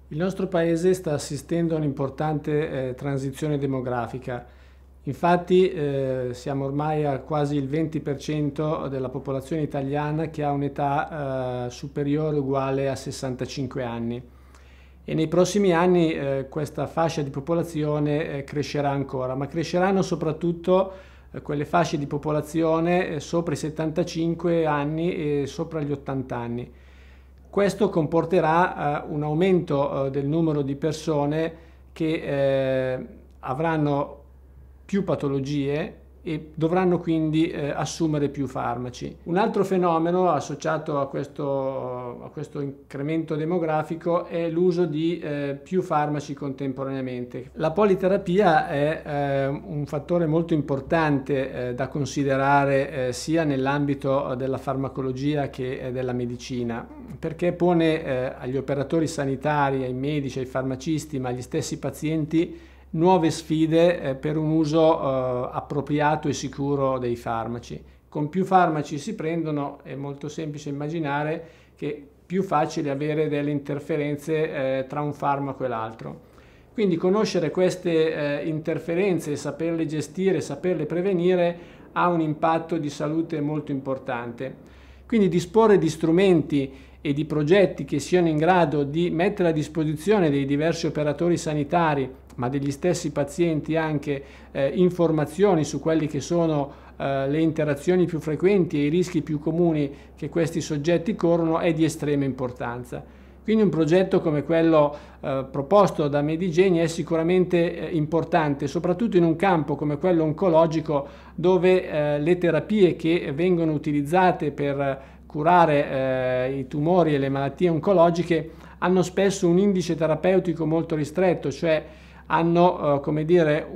Il nostro paese sta assistendo a un'importante transizione demografica. Infatti siamo ormai a quasi il 20% della popolazione italiana che ha un'età superiore o uguale a 65 anni e nei prossimi anni questa fascia di popolazione crescerà ancora, ma cresceranno soprattutto quelle fasce di popolazione sopra i 75 anni e sopra gli 80 anni. Questo comporterà un aumento del numero di persone che avranno più patologie e dovranno quindi assumere più farmaci. Un altro fenomeno associato a questo incremento demografico è l'uso di più farmaci contemporaneamente. La politerapia è un fattore molto importante da considerare sia nell'ambito della farmacologia che della medicina, perché pone agli operatori sanitari, ai medici, ai farmacisti, ma agli stessi pazienti nuove sfide per un uso appropriato e sicuro dei farmaci. Con più farmaci si prendono, è molto semplice immaginare che è più facile avere delle interferenze tra un farmaco e l'altro. Quindi conoscere queste interferenze, saperle gestire, saperle prevenire ha un impatto di salute molto importante. Quindi disporre di strumenti e di progetti che siano in grado di mettere a disposizione dei diversi operatori sanitari, ma degli stessi pazienti anche informazioni su quelli che sono le interazioni più frequenti e i rischi più comuni che questi soggetti corrono è di estrema importanza. Quindi un progetto come quello proposto da Medigeni è sicuramente importante, soprattutto in un campo come quello oncologico, dove le terapie che vengono utilizzate per curare i tumori e le malattie oncologiche hanno spesso un indice terapeutico molto ristretto, cioè hanno come dire,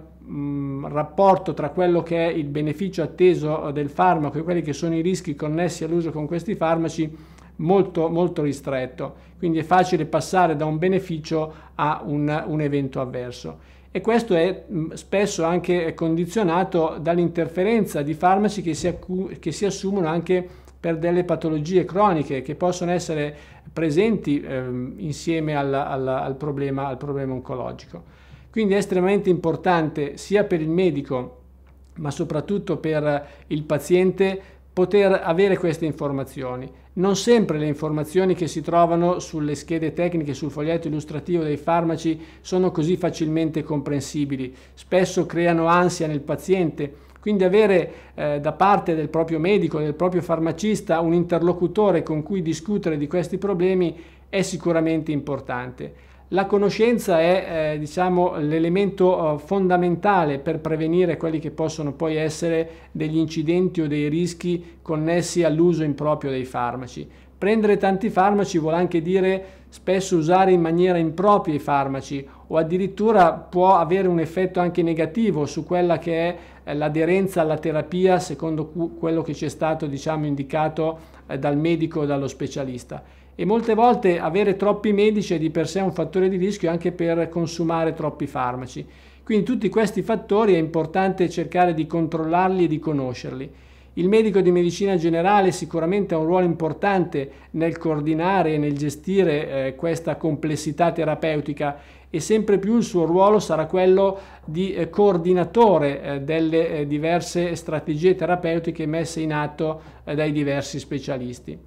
un rapporto tra quello che è il beneficio atteso del farmaco e quelli che sono i rischi connessi all'uso con questi farmaci molto ristretto. Quindi è facile passare da un beneficio a un evento avverso. E questo è spesso anche condizionato dall'interferenza di farmaci che si assumono anche per delle patologie croniche che possono essere presenti insieme al problema oncologico. Quindi è estremamente importante sia per il medico ma soprattutto per il paziente poter avere queste informazioni. Non sempre le informazioni che si trovano sulle schede tecniche, sul foglietto illustrativo dei farmaci sono così facilmente comprensibili, spesso creano ansia nel paziente. Quindi avere da parte del proprio medico, del proprio farmacista, un interlocutore con cui discutere di questi problemi è sicuramente importante. La conoscenza è diciamo, l'elemento fondamentale per prevenire quelli che possono poi essere degli incidenti o dei rischi connessi all'uso improprio dei farmaci. Prendere tanti farmaci vuol anche dire spesso usare in maniera impropria i farmaci o addirittura può avere un effetto anche negativo su quella che è l'aderenza alla terapia secondo quello che ci è stato diciamo, indicato dal medico o dallo specialista. E molte volte avere troppi medici è di per sé un fattore di rischio anche per consumare troppi farmaci. Quindi tutti questi fattori è importante cercare di controllarli e di conoscerli. Il medico di medicina generale sicuramente ha un ruolo importante nel coordinare e nel gestire questa complessità terapeutica e sempre più il suo ruolo sarà quello di coordinatore delle diverse strategie terapeutiche messe in atto dai diversi specialisti.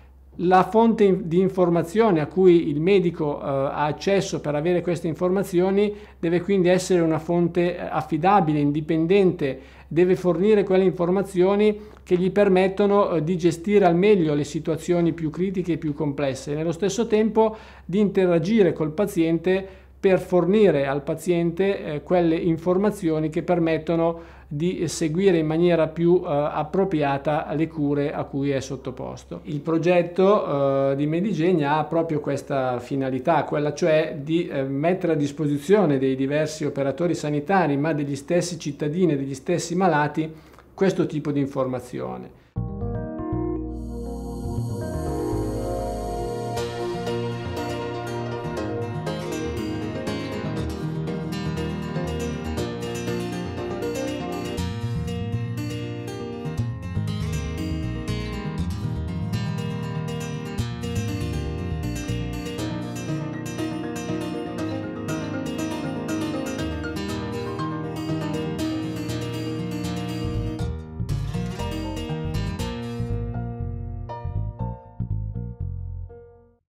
La fonte di informazione a cui il medico ha accesso per avere queste informazioni deve quindi essere una fonte affidabile, indipendente, deve fornire quelle informazioni che gli permettono di gestire al meglio le situazioni più critiche e più complesse e nello stesso tempo di interagire col paziente per fornire al paziente quelle informazioni che permettono di seguire in maniera più appropriata le cure a cui è sottoposto. Il progetto di Medigeni ha proprio questa finalità, quella cioè di mettere a disposizione dei diversi operatori sanitari, ma degli stessi cittadini e degli stessi malati, questo tipo di informazione.